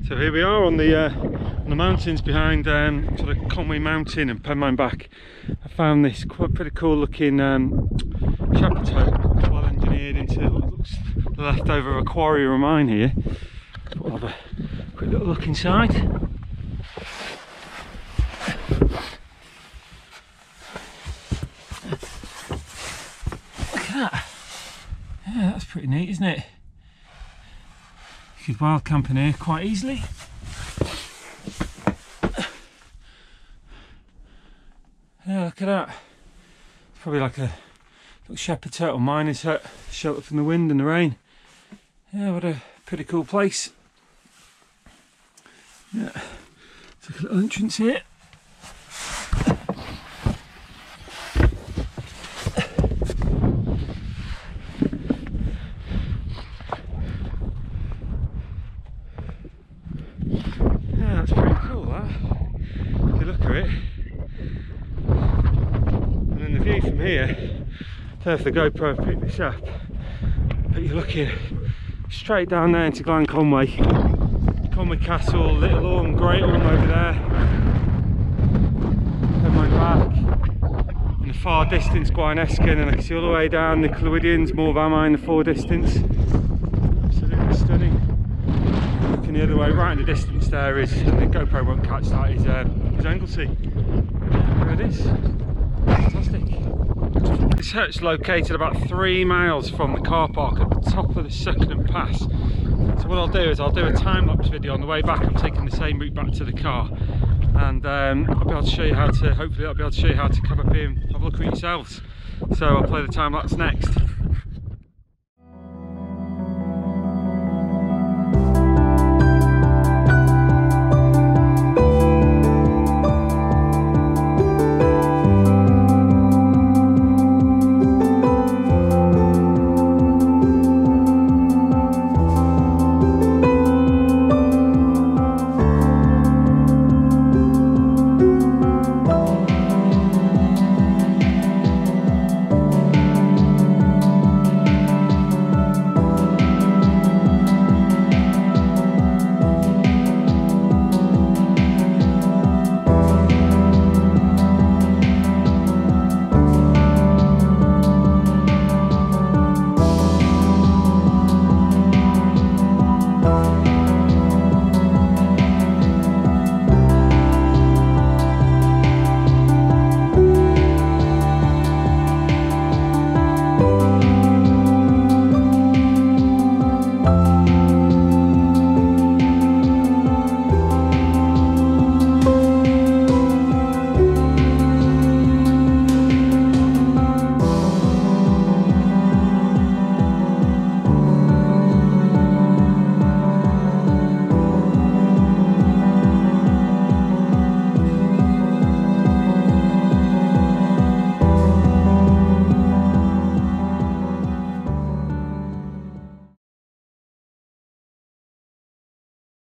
So here we are on the mountains behind sort of Conway Mountain and Penmine Back. I found this quite pretty cool looking Shepard tote, well engineered into what looks the leftover of a quarry or a mine here. We'll have a quick little look inside. Look at that. Yeah, that's pretty neat, isn't it? You could wild camp in here quite easily. Yeah, look at that. It's probably like a little Shepard hut or miner's hut, shelter from the wind and the rain. Yeah, what a pretty cool place. Yeah, it's like a little entrance here. Yeah, that's pretty cool, that. If you look at it. And then the view from here, I don't know if the GoPro picked this up, but you're looking straight down there into Glan Conway. Conway Castle, Little Orme, Great Orme over there. Penmine Back. In the far distance, Gwynesken, and I can see all the way down the Clwydians, Moor Vamai in the far distance. Absolutely stunning. Looking the other way, right in the distance there is, and the GoPro won't catch that, is Anglesey. There it is. Fantastic. This hut's located about 3 miles from the car park at the top of the Suckenham Pass. So what I'll do is I'll do a time-lapse video on the way back. I'm taking the same route back to the car, and I'll be able to show you how to, hopefully I'll be able to show you how to come up here and have a look at it yourselves. So I'll play the time-lapse next.